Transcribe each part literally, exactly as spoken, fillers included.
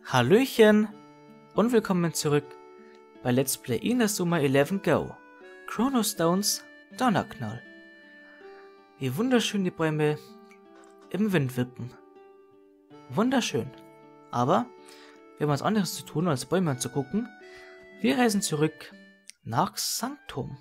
Hallöchen und willkommen zurück bei Let's Play Inazuma elf Go, Chrono Stones Donnerknall. Wie wunderschön die Bäume im Wind wippen. Wunderschön. Aber wir haben was anderes zu tun, als Bäume anzugucken. Wir reisen zurück nach Sanctum.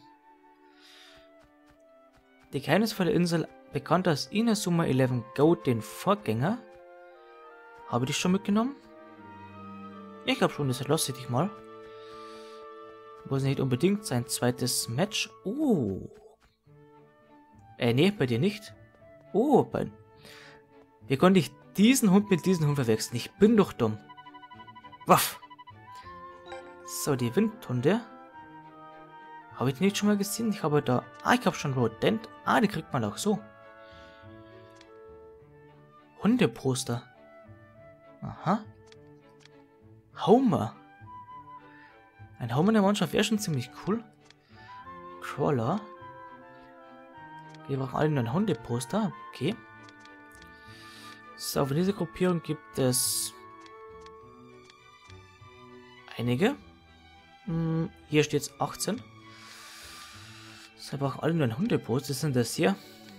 Die geheimnisvolle Insel, bekannt als Inazuma elf Go, den Vorgänger. Habe ich dich schon mitgenommen? Ich glaube schon, das lasse ich dich mal. Muss nicht unbedingt sein zweites Match. Oh. Äh, nee, bei dir nicht. Oh, bei... Wie konnte ich diesen Hund mit diesem Hund verwechseln? Ich bin doch dumm. Waff. So, die Windhunde. Habe ich die nicht schon mal gesehen? Ich habe da... Ah, ich habe schon Rodent. Ah, die kriegt man auch so. Hundeposter. Aha. Homer. Ein Homer in der Mannschaft wäre schon ziemlich cool. Crawler. Wir brauchen alle nur ein Hundeposter. Okay. So, für diese Gruppierung gibt es einige. Hm, hier steht es achtzehn. So, wir brauchen alle nur ein Hundeposter. Was sind das hier?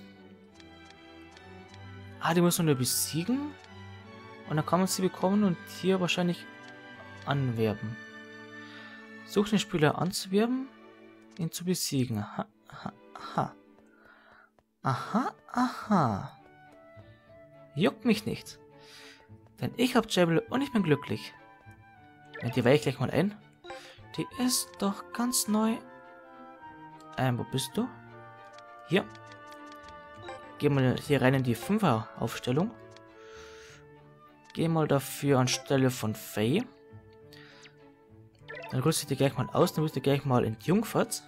Ah, die muss man nur besiegen. Und dann kann man sie bekommen und hier wahrscheinlich anwerben. Such den Spieler anzuwerben, ihn zu besiegen. Aha, aha, aha. Aha, aha. Juckt mich nicht. Denn ich hab Jebel und ich bin glücklich. Und die weiche ich gleich mal ein. Die ist doch ganz neu. Ähm, wo bist du? Hier. Gehen wir hier rein in die Fünfer-Aufstellung. Geh mal dafür anstelle von Faye. Dann rüste ich die gleich mal aus, dann rüste ich gleich mal in die Jungfahrt.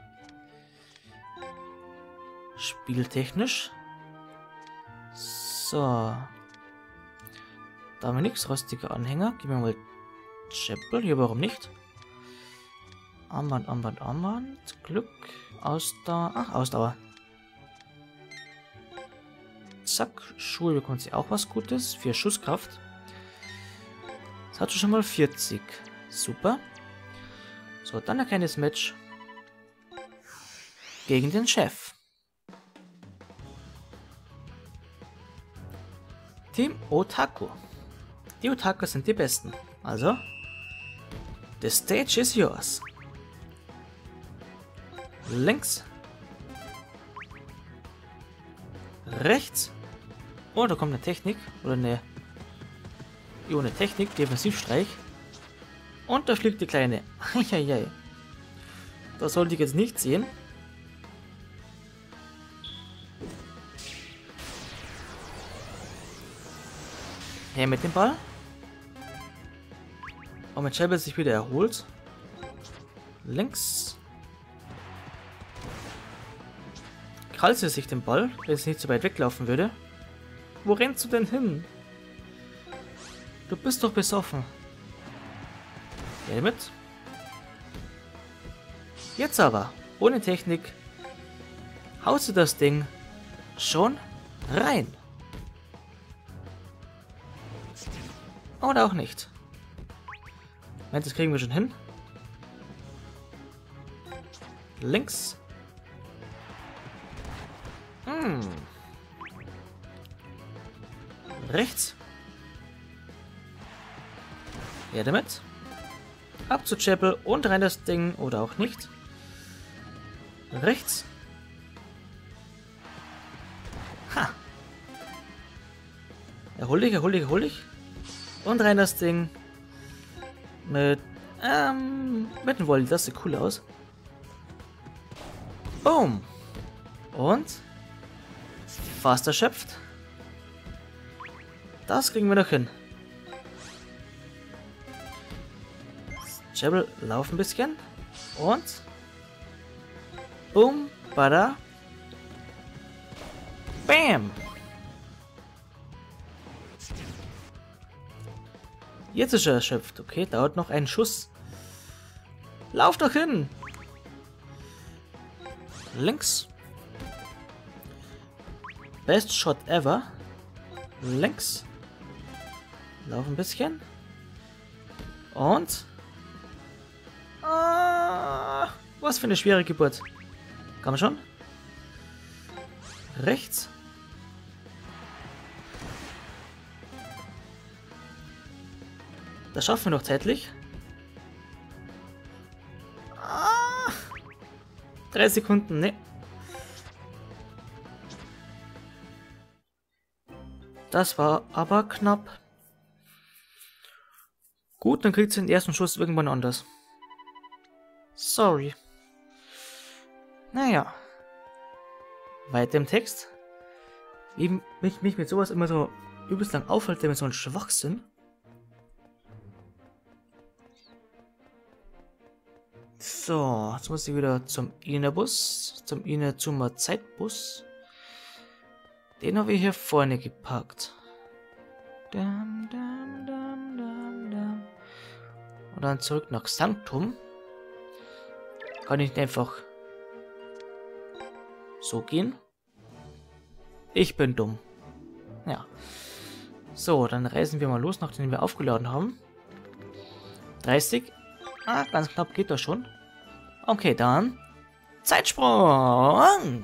Spieltechnisch. So. Da haben wir nichts. Rostiger Anhänger. Geben wir mal Chapel. Hier warum nicht? Armband, Armband, Armband. Glück. Ausdauer. Ach, Ausdauer. Zack. Schuhe bekommt sie auch was Gutes. Für Schusskraft. Das hat schon mal vierzig. Super. So, dann ein kleines Match gegen den Chef. Team Otaku. Die Otakus sind die Besten. Also, the stage is yours. Links. Rechts. Oh, da kommt eine Technik. Oder eine... Ohne Technik, Defensivstreich. Und da fliegt die Kleine. Eieiei. Das sollte ich jetzt nicht sehen. Her mit dem Ball. Und wenn Chebel sich wieder erholt. Links. Krallt sie sich den Ball, wenn es nicht so weit weglaufen würde. Wo rennst du denn hin? Du bist doch besoffen. Ja, mit. Jetzt aber, ohne Technik, haust du das Ding schon rein. Oder auch nicht. Moment, das kriegen wir schon hin. Links. Hm. Rechts. Ja, damit. Ab zu Chapel und rein das Ding oder auch nicht. Rechts. Ha. Erhol dich, erhol dich, erhol dich. Und rein das Ding. Mit, ähm, mit dem Volley. Das sieht cool aus. Boom. Und fast erschöpft. Das kriegen wir noch hin. Chebel, lauf ein bisschen. Und. Boom. Bada. Bam. Jetzt ist er erschöpft. Okay, dauert noch ein Schuss. Lauf doch hin. Links. Best Shot ever. Links. Lauf ein bisschen. Und? Ah, was für eine schwere Geburt. Kann man schon? Rechts. Das schaffen wir noch zeitlich. Ah, drei Sekunden, ne. Das war aber knapp. Gut, dann kriegt sie den ersten Schuss irgendwann anders. Sorry. Naja. Weiter im Text. Wie mich, mich mit sowas immer so übelst lang aufhält, der mit so einem Schwachsinn. So, jetzt muss ich wieder zum Innerbus, zum Innerzumer Zeitbus. Den habe ich hier vorne geparkt. Dum, dum, dum, dum, dum. Und dann zurück nach Sanctum. Kann ich nicht einfach so gehen? Ich bin dumm. Ja. So, dann reisen wir mal los, nachdem wir aufgeladen haben. dreißig. Ah, ganz knapp geht das schon. Okay, dann Zeitsprung!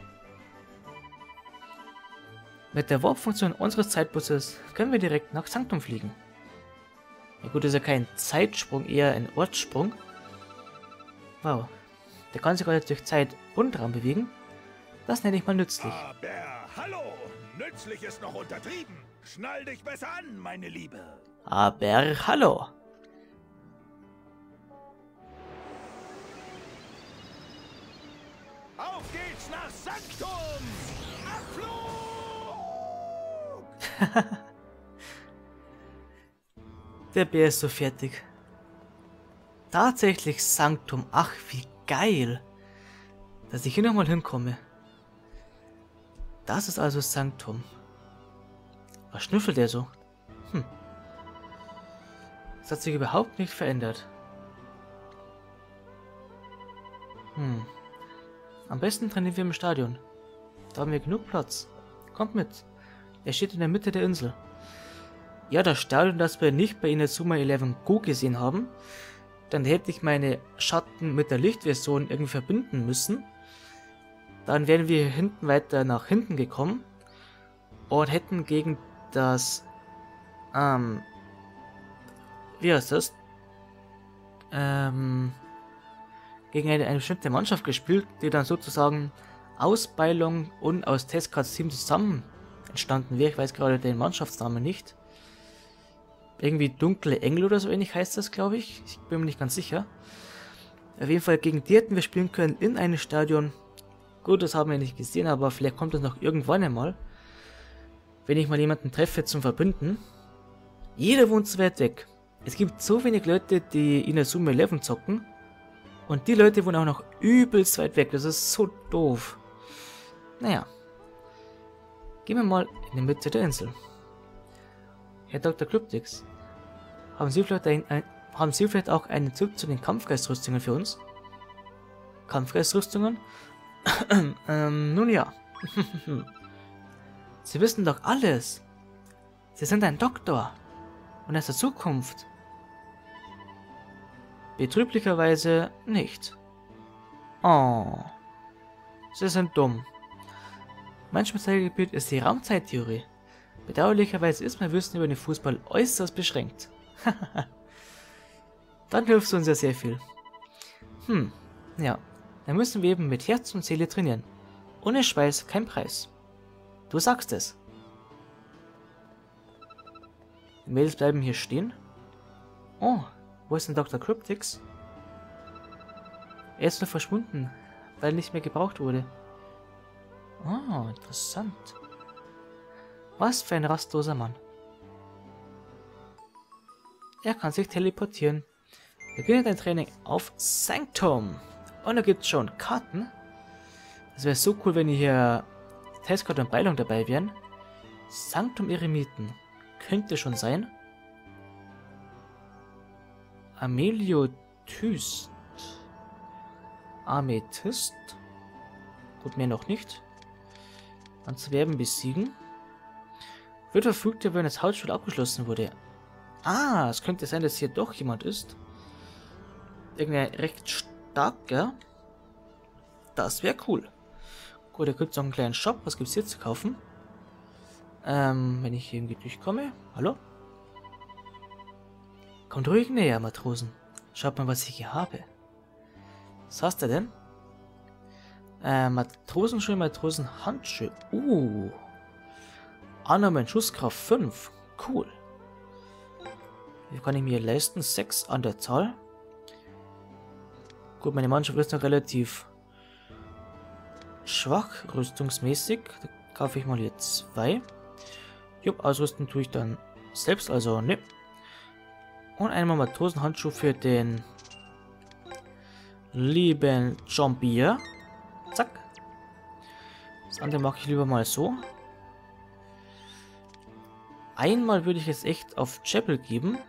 Mit der Warp-Funktion unseres Zeitbusses können wir direkt nach Sanctum fliegen. Ja gut, das ist ja kein Zeitsprung, eher ein Ortssprung. Wow. Der kann sich gerade durch Zeit und Raum bewegen. Das nenne ich mal nützlich. Aber hallo! Nützlich ist noch untertrieben. Schnall dich besser an, meine Liebe. Aber hallo! Auf geht's nach Sanctum! Abflug! Der Bär ist so fertig. Tatsächlich Sanctum. Ach, wie geil. Dass ich hier nochmal hinkomme. Das ist also Sanctum. Was schnüffelt der so? Hm. Das hat sich überhaupt nicht verändert. Hm. Am besten trainieren wir im Stadion. Da haben wir genug Platz. Kommt mit. Er steht in der Mitte der Insel. Ja, das Stadion, das wir nicht bei Inazuma elf Go gesehen haben. Dann hätte ich meine Schatten mit der Lichtversion irgendwie verbinden müssen. Dann wären wir hinten weiter nach hinten gekommen. Und hätten gegen das... Ähm... Wie heißt das? Ähm... Gegen eine, eine bestimmte Mannschaft gespielt, die dann sozusagen aus Beilung und aus Testcards Team zusammen entstanden wäre. Ich weiß gerade den Mannschaftsnamen nicht. Irgendwie Dunkle Engel oder so ähnlich heißt das, glaube ich. Ich bin mir nicht ganz sicher. Auf jeden Fall gegen die hätten wir spielen können in einem Stadion. Gut, das haben wir nicht gesehen, aber vielleicht kommt das noch irgendwann einmal. Wenn ich mal jemanden treffe zum Verbinden. Jeder wohnt so weit weg. Es gibt so wenig Leute, die Inazuma elf zocken. Und die Leute wohnen auch noch übelst weit weg. Das ist so doof. Naja. Gehen wir mal in die Mitte der Insel. Herr Doktor Kryptix, haben Sie vielleicht, ein, ein, haben Sie vielleicht auch einen Tipp zu den Kampfgeistrüstungen für uns? Kampfgeistrüstungen? ähm, nun ja. Sie wissen doch alles. Sie sind ein Doktor. Und aus der Zukunft. Betrüblicherweise nicht. Oh. Sie sind dumm. Mein Spezialgebiet ist die Raumzeittheorie. Bedauerlicherweise ist mein Wissen über den Fußball äußerst beschränkt. Dann hilft es uns ja sehr viel. Hm, ja. Dann müssen wir eben mit Herz und Seele trainieren. Ohne Schweiß kein Preis. Du sagst es. Die Mädels bleiben hier stehen. Oh, wo ist denn Doktor Kryptix? Er ist nur verschwunden, weil er nicht mehr gebraucht wurde. Oh, interessant. Was für ein rastloser Mann. Er kann sich teleportieren. Beginne dein Training auf Sanctum. Und da gibt es schon Karten. Das wäre so cool, wenn hier Testcard und Beilung dabei wären. Sanctum Eremiten. Könnte schon sein. Ameliotyst. Amethyst. Gut, mehr noch nicht. An Zwergen besiegen. Wird verfügt, wenn das Hausspiel abgeschlossen wurde. Ah, es könnte sein, dass hier doch jemand ist. Irgendein recht starker. Das wäre cool. Gut, da gibt es noch einen kleinen Shop. Was gibt es hier zu kaufen? Ähm, wenn ich hier irgendwie durchkomme. Hallo? Kommt ruhig näher, Matrosen. Schaut mal, was ich hier habe. Was hast du denn? Äh, Matrosenschuhe, Matrosenhandschuhe. Uh. Annahme Schusskraft fünf. Cool. Wie kann ich mir leisten? sechs an der Zahl. Gut, meine Mannschaft ist noch relativ schwach, rüstungsmäßig. Da kaufe ich mal hier zwei. Jupp, ausrüsten tue ich dann selbst, also ne. Und einmal Matrosenhandschuh für den lieben Jombier. Zack. Das andere mache ich lieber mal so. Einmal würde ich es echt auf Chapel geben.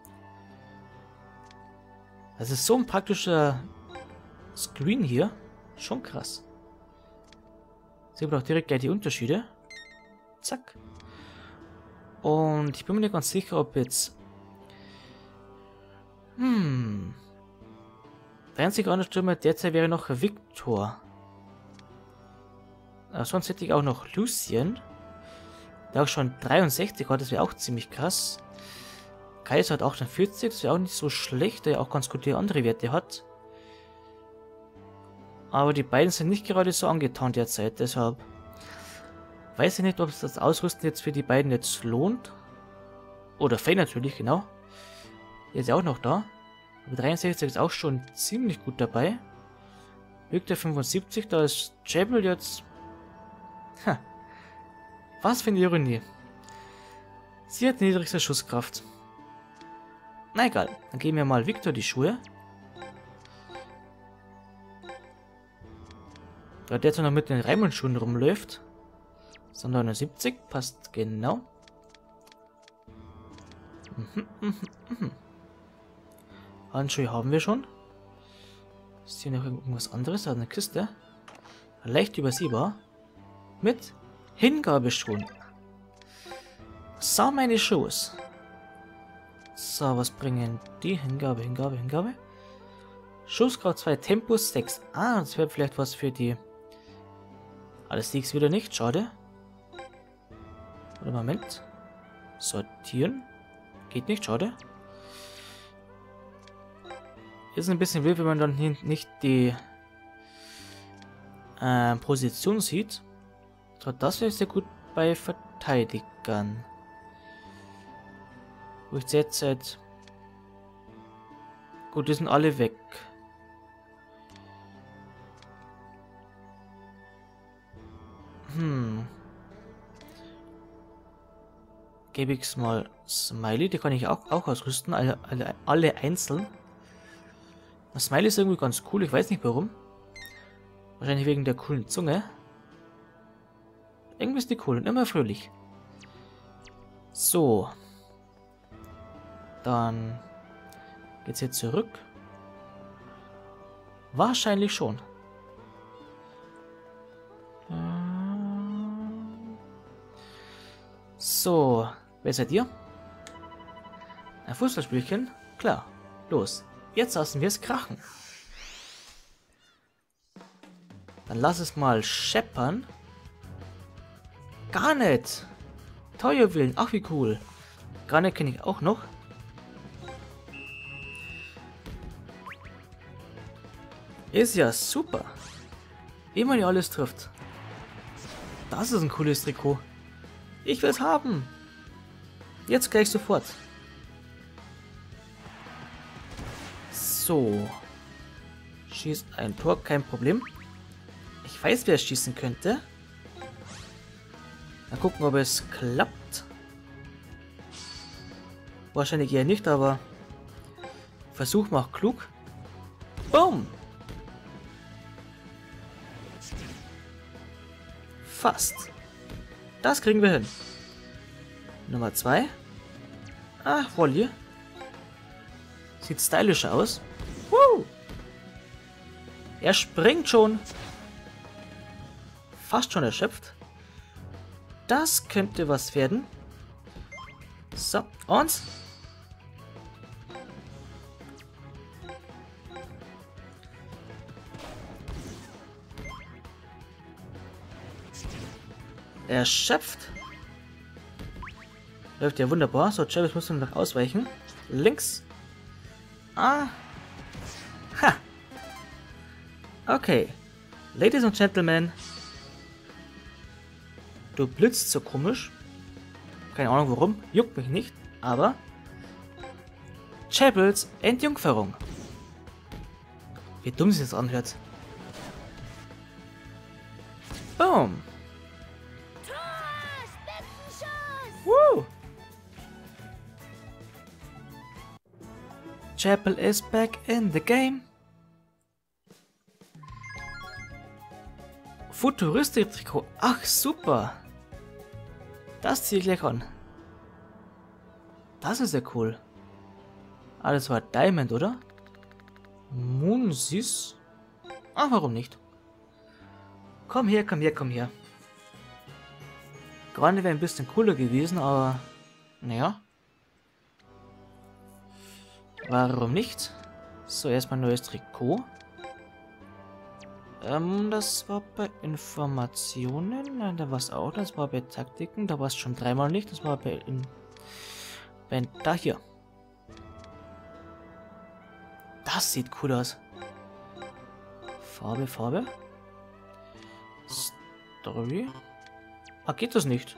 Das ist so ein praktischer Screen hier. Schon krass. Sieht man auch direkt gleich die Unterschiede. Zack. Und ich bin mir nicht ganz sicher, ob jetzt... Hm... Der einzige andere Stürmer derzeit wäre noch Victor. Aber sonst hätte ich auch noch Lucien. Der auch schon dreiundsechzig hat, das wäre auch ziemlich krass. Kaiser hat achtundvierzig, das wäre auch nicht so schlecht, der ja auch ganz gute andere Werte hat. Aber die beiden sind nicht gerade so angetan derzeit, deshalb weiß ich nicht, ob es das Ausrüsten jetzt für die beiden jetzt lohnt. Oder Faye natürlich, genau. Der ist ja auch noch da. Aber dreiundsechzig ist auch schon ziemlich gut dabei. Victor fünfundsiebzig, da ist Jabel jetzt... Ha. Was für eine Ironie. Sie hat niedrigste Schusskraft. Na egal, dann geben wir mal Victor die Schuhe. Da der jetzt noch mit den Raimund-Schuhen rumläuft. So neunundsiebzig, passt genau. Mhm, mhm, mhm. Handschuhe haben wir schon. Ist hier noch irgendwas anderes? Eine Kiste. Leicht übersehbar. Mit Hingabeschuhen. So, meine Schuhe. So, was bringen die? Hingabe, Hingabe, Hingabe. Schusskraft zwei, Tempo sechs. Ah, das wäre vielleicht was für die... Alles liegt wieder nicht, schade. Oder Moment. Sortieren. Geht nicht, schade. Ist ein bisschen wild, wenn man dann nicht die äh, Position sieht. So, das wäre sehr gut bei Verteidigern. Wo ich jetzt... Gut, die sind alle weg. Hm. Gebe ich es mal Smiley, die kann ich auch, auch ausrüsten, alle, alle, alle einzeln. Das Smiley ist irgendwie ganz cool, ich weiß nicht warum. Wahrscheinlich wegen der coolen Zunge. Irgendwie ist die cool und immer fröhlich. So. Dann geht's jetzt zurück. Wahrscheinlich schon. So, wer seid ihr? Ein Fußballspielchen? Klar. Los. Jetzt lassen wir es krachen. Dann lass es mal scheppern. Gar nicht. Teuerwillen. Ach, wie cool. Gar nicht kenne ich auch noch. Ist ja super. Wie man ja alles trifft. Das ist ein cooles Trikot. Ich will es haben. Jetzt gleich sofort. So. Schießt ein Tor, kein Problem. Ich weiß, wer es schießen könnte. Mal gucken, ob es klappt. Wahrscheinlich eher nicht, aber Versuch macht klug. Boom! Fast. Das kriegen wir hin. Nummer zwei. Ah, Volley. Sieht stylisch aus. Woo! Er springt schon. Fast schon erschöpft. Das könnte was werden. So, und erschöpft. Läuft ja wunderbar. So, Chapel muss nur noch ausweichen. Links. Ah. Ha. Okay. Ladies and Gentlemen. Du blitzt so komisch. Keine Ahnung warum. Juckt mich nicht. Aber Chapels Entjungferung. Wie dumm sich das anhört. Boom. Woo. Chapel is back in the game. Futuristik-Trikot. Ach, super. Das ziehe ich gleich an. Das ist ja cool. Ah, das war Diamond, oder? Moonsis? Ah, warum nicht? Komm her, komm her, komm her. Gerade wäre ein bisschen cooler gewesen, aber... Naja. Warum nicht? So, erstmal neues Trikot. Ähm, das war bei Informationen. Nein, da war es auch. Das war bei Taktiken. Da war es schon dreimal nicht. Das war bei... In, bei da hier. Das sieht cool aus. Farbe, Farbe. Story. Ah, geht das nicht?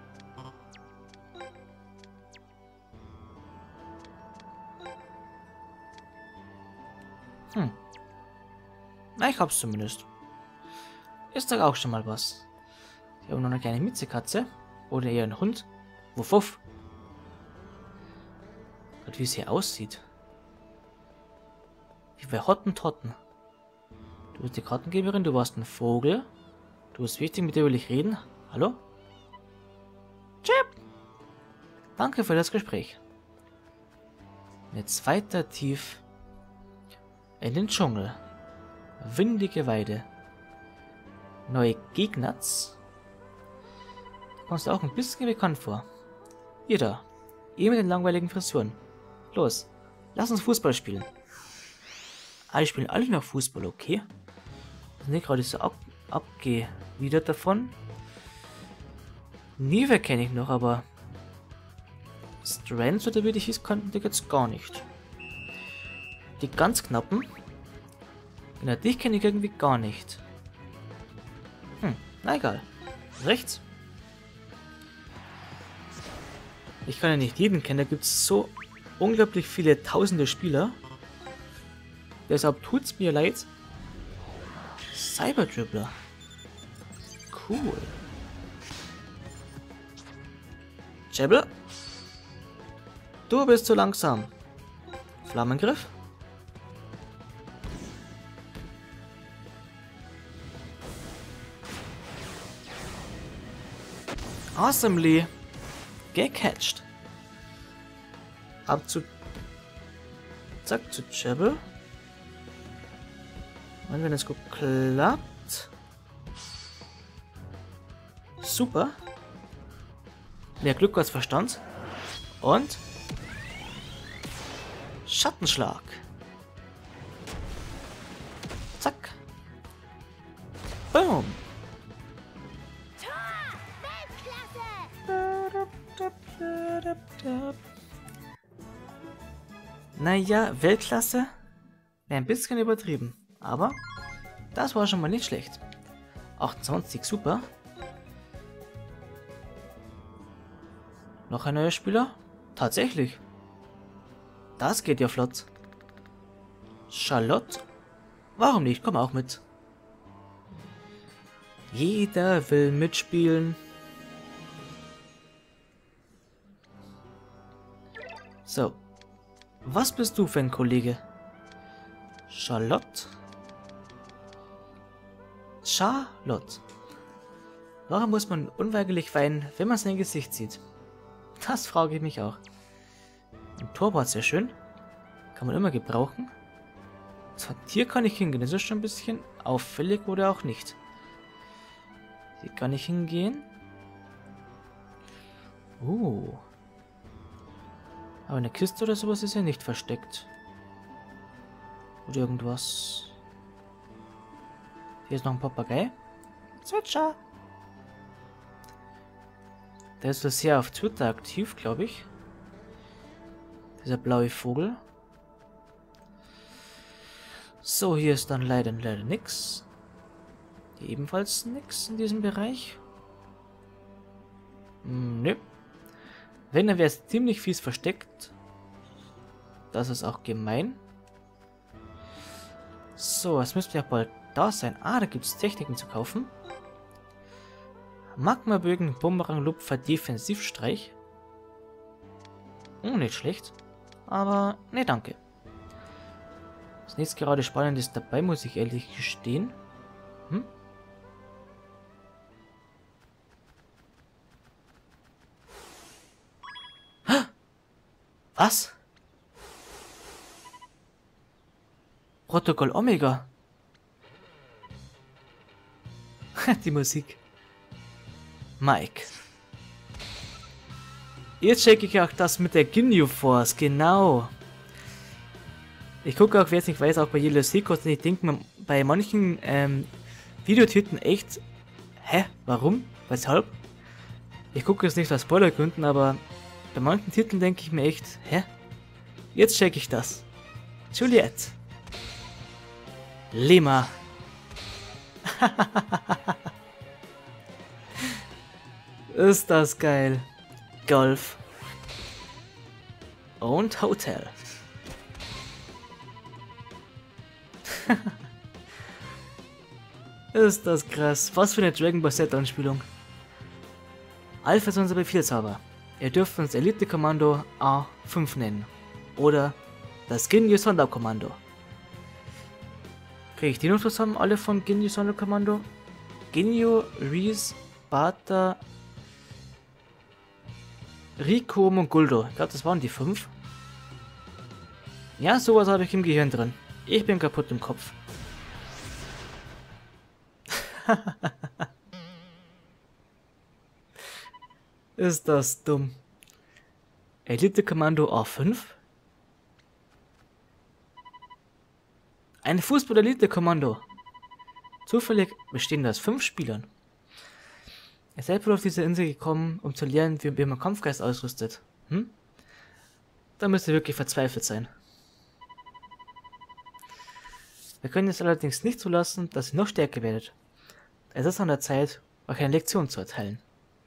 Hm. Na, ich hab's zumindest. Ist doch auch schon mal was. Ich habe noch eine kleine Miezekatze. Oder eher ein Hund. Wuff, wuff. Gott, wie es hier aussieht. Wie bei Hottentotten. Du bist die Kartengeberin, du warst ein Vogel. Du bist wichtig, mit dir will ich reden. Hallo? Chip! Danke für das Gespräch. Jetzt weiter tief in den Dschungel. Windige Weide. Neue Gegners. Da kommst du auch ein bisschen bekannt vor. Ihr da. Ihr mit den langweiligen Frisuren. Los, lass uns Fußball spielen. Ah, die spielen alle noch Fußball, okay? Sind nicht gerade so ab abgewidert davon. Nive kenne ich noch, aber Strands oder wie die hieß, kannten die jetzt gar nicht. Die ganz knappen. Genau, dich kenne ich irgendwie gar nicht. Hm, na egal. Rechts. Ich kann ja nicht jeden kennen, da gibt es so unglaublich viele tausende Spieler. Deshalb tut's mir leid. Cyberdribbler. Cool. Chapel. Du bist zu langsam. Flammengriff. Awesomely gecatcht. Ab zu... Zack, zu Chapel. Und wenn es gut klappt... Super. Mehr Glück als Verstand. Und... Schattenschlag. Zack. Boom. Naja, Weltklasse wäre ein bisschen übertrieben, aber das war schon mal nicht schlecht. achtundzwanzig, super. Noch ein neuer Spieler? Tatsächlich. Das geht ja flott. Charlotte? Warum nicht? Komm auch mit. Jeder will mitspielen. So. Was bist du für ein Kollege? Charlotte? Charlotte. Warum muss man unweigerlich weinen, wenn man sein Gesicht sieht? Das frage ich mich auch. Ein Torwart, sehr schön. Kann man immer gebrauchen. So, hier kann ich hingehen. Das ist schon ein bisschen auffällig oder auch nicht. Hier kann ich hingehen. Uh. Aber eine Kiste oder sowas ist ja nicht versteckt. Oder irgendwas. Hier ist noch ein Papagei. Zwitscher. Der ist so sehr auf Twitter aktiv, glaube ich. Dieser blaue Vogel. So, hier ist dann leider, leider nix. Hier ebenfalls nix in diesem Bereich. Hm, nö. Wenn, dann wäre es ziemlich fies versteckt. Das ist auch gemein. So, es müsste ja bald da sein. Ah, da gibt es Techniken zu kaufen. Magmabögen, Bumerang, Lupfer, Defensivstreich. Oh, nicht schlecht. Aber, ne, danke. Ist nichts gerade Spannendes dabei, muss ich ehrlich gestehen. Hm? Was? Protokoll Omega. Die Musik. Mike. Jetzt checke ich auch das mit der Ginyu Force, genau. Ich gucke auch, wer es nicht weiß, auch bei Yellow Seekos, und ich denke mir bei manchen ähm, Videotiteln echt, hä, warum, weshalb? Ich gucke jetzt nicht aus Spoilergründen, aber bei manchen Titeln denke ich mir echt, hä, jetzt checke ich das. Juliette. Lima. Ist das geil. Golf. Und Hotel. Ist das krass. Was für eine Dragon Ball Z Anspielung. Alpha ist unser Befehlshaber. Ihr dürft uns Elite-Kommando A fünf nennen. Oder das Ginyu Sonderkommando. Kriege ich die noch zusammen? Alle von Ginyu Sonderkommando? Ginyu, Reese, Bata, Rico, Monguldo. Ich glaube, das waren die fünf. Ja, sowas habe ich im Gehirn drin. Ich bin kaputt im Kopf. Ist das dumm. Elite-Kommando A fünf? Ein Fußball-Elite-Kommando. Zufällig bestehend aus fünf Spielern. Ihr seid wohl auf diese Insel gekommen, um zu lernen, wie man Kampfgeist ausrüstet. Hm? Da müsst ihr wirklich verzweifelt sein. Wir können es allerdings nicht zulassen, dass ihr noch stärker werdet. Es ist an der Zeit, euch eine Lektion zu erteilen.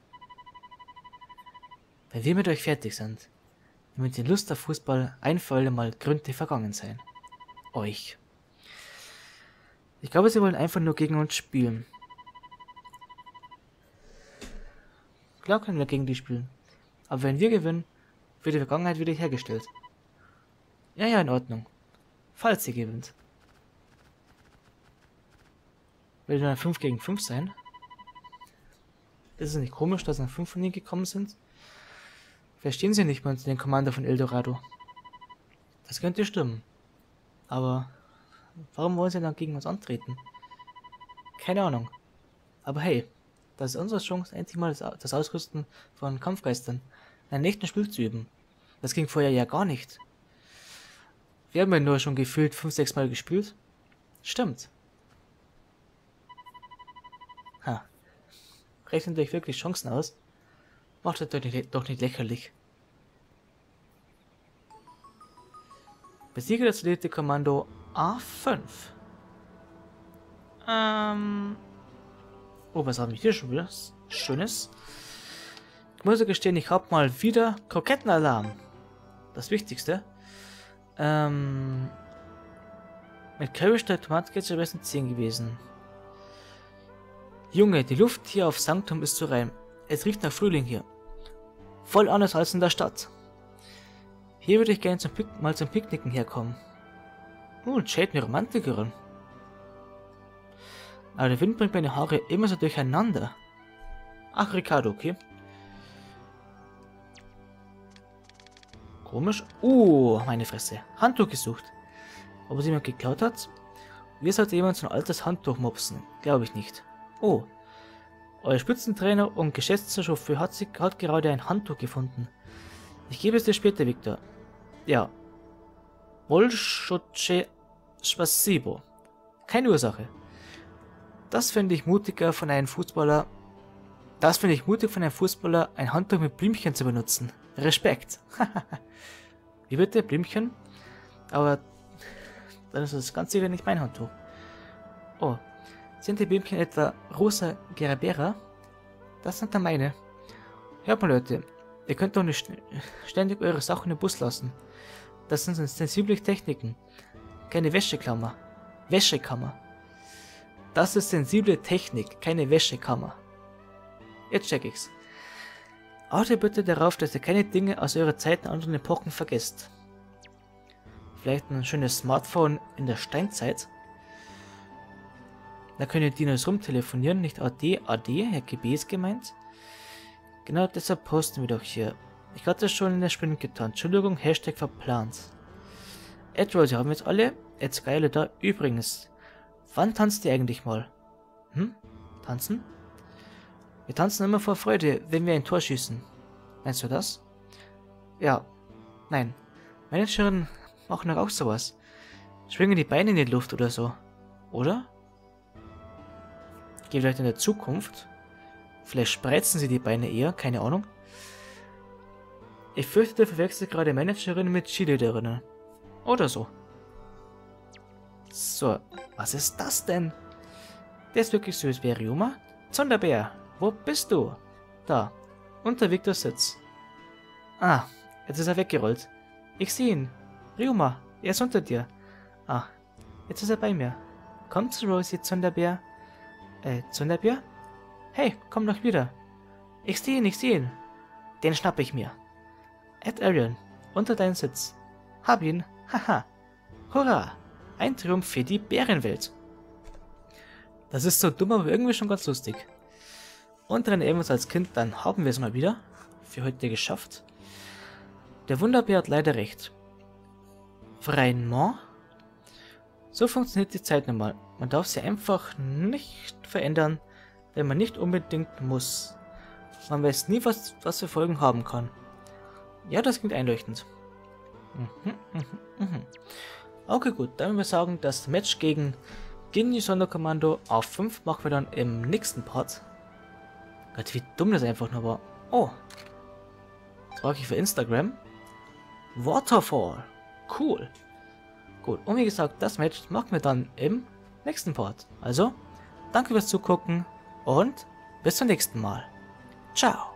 Wenn wir mit euch fertig sind, damit die Lust auf Fußball ein für alle Mal gründlich vergangen sein. Euch. Ich glaube, sie wollen einfach nur gegen uns spielen. Klar können wir gegen die spielen. Aber wenn wir gewinnen, wird die Vergangenheit wieder hergestellt. Ja, ja, in Ordnung. Falls ihr gewinnt. Will dann fünf gegen fünf sein? Ist es nicht komisch, dass dann fünf von ihnen gekommen sind? Verstehen sie nicht mal den Commander von Eldorado? Das könnte stimmen. Aber warum wollen sie dann gegen uns antreten? Keine Ahnung. Aber hey, das ist unsere Chance, endlich mal das Ausrüsten von Kampfgeistern in einem echten Spiel zu üben. Das ging vorher ja gar nicht. Wir haben ja nur schon gefühlt fünf, sechs Mal gespielt. Stimmt. Ha. Rechnet euch wirklich Chancen aus? Macht das doch nicht, doch nicht lächerlich. Besiege das Elite-Kommando A fünf. Ähm... Oh, was haben wir hier schon wieder? Schönes. Ich muss ja gestehen, ich habe mal wieder Krokettenalarm. Das Wichtigste. Ähm... Mit Courage der Tomatenketchup wäre es zehn gewesen. Junge, die Luft hier auf Sanctum ist zu rein. Es riecht nach Frühling hier. Voll anders als in der Stadt. Hier würde ich gerne zum Pick mal zum Picknicken herkommen. Oh, Jade, eine Romantikerin. Aber der Wind bringt meine Haare immer so durcheinander. Ach, Ricardo, okay. Komisch. Uh, meine Fresse. Handtuch gesucht. Ob es jemand geklaut hat? Wir sollten jemand so ein altes Handtuch mopsen. Glaube ich nicht. Oh. Euer Spitzentrainer und geschätzter Chauffeur hat, sich, hat gerade ein Handtuch gefunden. Ich gebe es dir später, Victor. Ja. Bolschoce Spasibo. Keine Ursache. Das finde ich mutiger von einem Fußballer Das finde ich mutig von einem Fußballer, ein Handtuch mit Blümchen zu benutzen. Respekt. Wie bitte? Blümchen? Aber dann ist das ganz sicher nicht mein Handtuch. Oh, sind die Blümchen etwa rosa Gerabera? Das sind dann meine. Hört mal Leute, ihr könnt doch nicht ständig eure Sachen im Bus lassen. Das sind sensible Techniken. Keine Wäscheklammer. Wäschekammer. Das ist sensible Technik, keine Wäschekammer. Jetzt check ich's. Achtet bitte darauf, dass ihr keine Dinge aus eurer Zeit in anderen Epochen vergesst. Vielleicht ein schönes Smartphone in der Steinzeit. Da können die Dinos rumtelefonieren, nicht A D, A D, Herr G B ist gemeint. Genau deshalb posten wir doch hier. Ich hatte das schon in der Sprint getan. Entschuldigung, Hashtag verplant. Edroll, Sie haben jetzt alle. Jetzt geile da. Übrigens, wann tanzt ihr eigentlich mal? Hm? Tanzen? Wir tanzen immer vor Freude, wenn wir ein Tor schießen. Meinst du das? Ja. Nein. Managerinnen machen doch auch sowas. Schwingen die Beine in die Luft oder so. Oder? Geht vielleicht in der Zukunft. Vielleicht spreizen sie die Beine eher, keine Ahnung. Ich fürchte, der verwechselt gerade Managerinnen mit Cheerleaderinnen. Oder so. So, was ist das denn? Der ist wirklich süß. Wer, Ryuma? Zunderbär, wo bist du? Da, unter Victors Sitz. Ah, jetzt ist er weggerollt. Ich sehe ihn. Ryuma, er ist unter dir. Ah, jetzt ist er bei mir. Kommt zu Rosie, Zunderbär. Äh, Zunderbär? Hey, komm doch wieder. Ich sehe ihn, ich sehe ihn. Den schnapp ich mir. Ed Arion, unter deinen Sitz. Hab ihn, haha. Hurra, ein Triumph für die Bärenwelt. Das ist so dumm, aber irgendwie schon ganz lustig. Und dann ebenfalls als Kind, dann haben wir es mal wieder. Für heute geschafft. Der Wunderbär hat leider recht. Freinement? So funktioniert die Zeit nun mal. Man darf sie einfach nicht verändern, wenn man nicht unbedingt muss. Man weiß nie, was, was für Folgen haben kann. Ja, das klingt einleuchtend. Mhm, mhm, mhm. Okay, gut, dann würden wir sagen, das Match gegen Ginyu Sonderkommando auf fünf machen wir dann im nächsten Part. Gott, wie dumm das einfach nur war. Oh. Das brauche ich für Instagram. Waterfall. Cool. Gut, und wie gesagt, das Match machen wir dann im nächsten Part. Also, danke fürs Zugucken und bis zum nächsten Mal. Ciao.